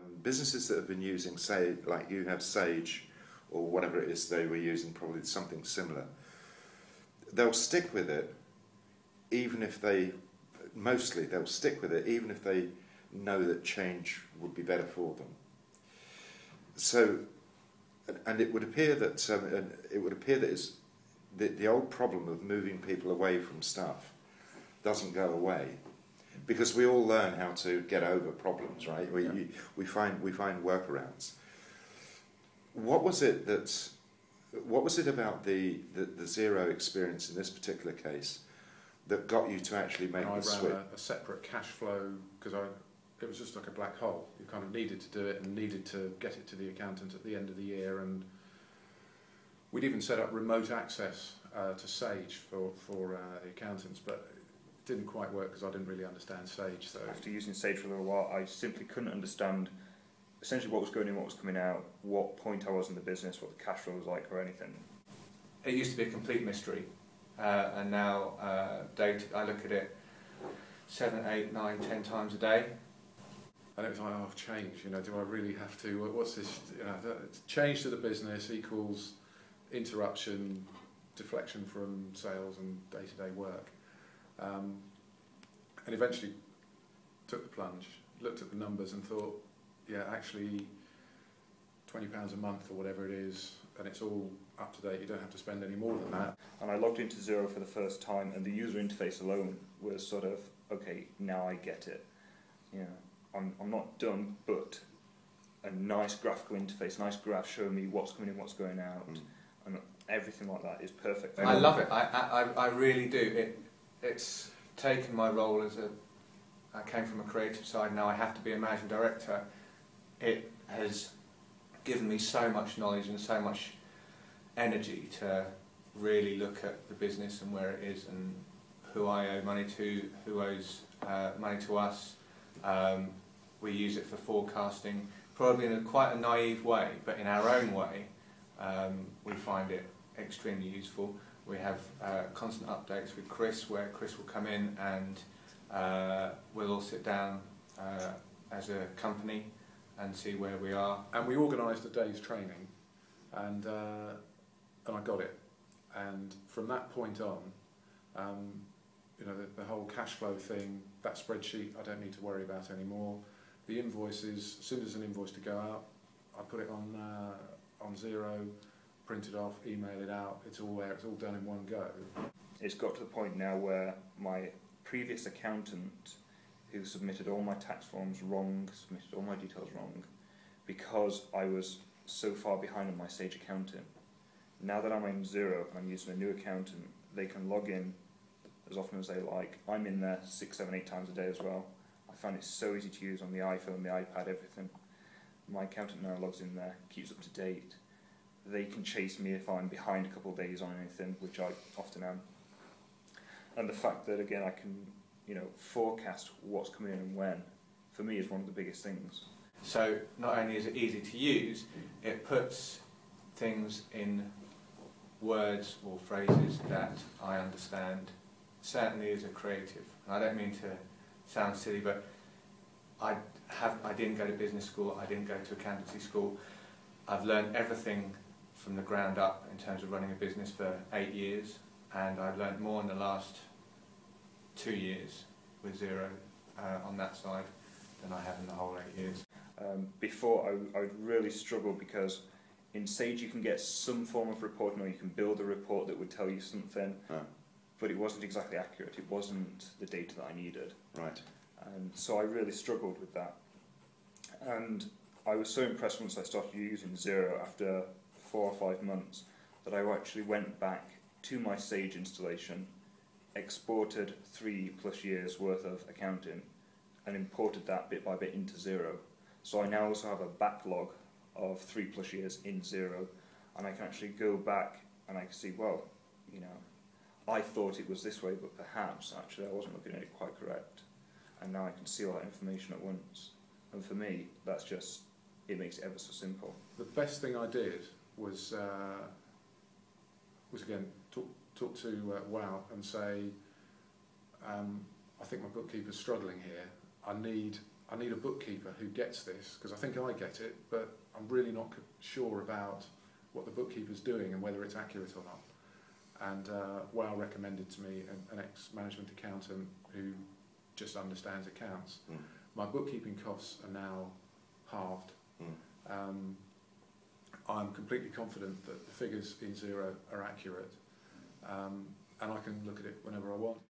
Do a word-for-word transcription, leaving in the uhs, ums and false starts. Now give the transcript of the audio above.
Businesses that have been using, say, like you have Sage, or whatever it is they were using, probably something similar, they'll stick with it, even if they, mostly they'll stick with it, even if they know that change would be better for them. So, and it would appear that um, and it would appear that it's the, the old problem of moving people away from stuff doesn't go away, because we all learn how to get over problems, right? We Yeah. you, we find we find workarounds. What was it that? What was it about the, the, the Xero experience in this particular case that got you to actually make I the switch? ran a, a separate cash flow because I it was just like a black hole. You kind of needed to do it and needed to get it to the accountant at the end of the year, and we'd even set up remote access uh, to Sage for for uh, the accountants, but it didn't quite work because I didn't really understand Sage. So after using Sage for a little while, I simply couldn't understand essentially what was going in, what was coming out, what point I was in the business, what the cash flow was like, or anything. It used to be a complete mystery, uh, and now uh, day to, I look at it seven, eight, nine, ten times a day. And it was like, oh, I've changed, you know, do I really have to, what's this, you know, change to the business equals interruption, deflection from sales and day-to-day work. Um, and eventually took the plunge, looked at the numbers and thought, yeah, actually twenty pounds a month or whatever it is, and it's all up to date, you don't have to spend any more than that. And I logged into Xero for the first time, and the user interface alone was sort of, okay, now I get it. You know, I'm, I'm not done, but a nice graphical interface, nice graph showing me what's coming in, what's going out, mm. and everything like that is perfect. I love it, I, I, I really do. It, it's taken my role as a, I came from a creative side, now I have to be a managing director. It has given me so much knowledge and so much energy to really look at the business and where it is and who I owe money to, who owes uh, money to us. Um, we use it for forecasting, probably in a quite a naive way, but in our own way, um, we find it extremely useful. We have uh, constant updates with Chris, where Chris will come in and uh, we'll all sit down uh, as a company and see where we are. And we organised a day's training, and uh, and I got it. And from that point on, um, you know, the, the whole cash flow thing, that spreadsheet, I don't need to worry about anymore. The invoices, as soon as an invoice to go out, I put it on uh, on Xero, print it off, email it out. It's all there. It's all done in one go. It's got to the point now where my previous accountant, who submitted all my tax forms wrong, submitted all my details wrong, because I was so far behind on my Sage accounting. Now that I'm in Xero and I'm using a new accountant, they can log in as often as they like. I'm in there six, seven, eight times a day as well. I find it so easy to use on the iPhone, the iPad, everything. My accountant now logs in there, keeps up to date. They can chase me if I'm behind a couple of days on anything, which I often am. And the fact that, again, I can, you know, forecast what's coming in and when, for me, is one of the biggest things. So not only is it easy to use, it puts things in words or phrases that I understand, certainly as a creative. And I don't mean to sound silly, but I have I didn't go to business school, I didn't go to accountancy school. I've learned everything from the ground up in terms of running a business for eight years, and I've learned more in the last two years with Xero uh, on that side than I have in the whole eight years. Um, before, I, I would really struggle because in Sage you can get some form of reporting, or you can build a report that would tell you something, Oh. but it wasn't exactly accurate. It wasn't the data that I needed. Right. And so I really struggled with that. And I was so impressed once I started using Xero after four or five months that I actually went back to my Sage installation, exported three plus years worth of accounting, and imported that bit by bit into Xero. So I now also have a backlog of three plus years in Xero, and I can actually go back and I can see, well, you know, I thought it was this way, but perhaps actually I wasn't looking at it quite correct. And now I can see all that information at once. And for me, that's just, it makes it ever so simple. The best thing I did was, uh, was again, talk, talk to uh, Wow and say, um, I think my bookkeeper's struggling here. I need I need a bookkeeper who gets this, because I think I get it, but I'm really not c- sure about what the bookkeeper's doing and whether it's accurate or not. And uh, Wow recommended to me an, an ex-management accountant who just understands accounts. Mm. My bookkeeping costs are now halved. Mm. Um, I'm completely confident that the figures in Xero are accurate, um, and I can look at it whenever I want.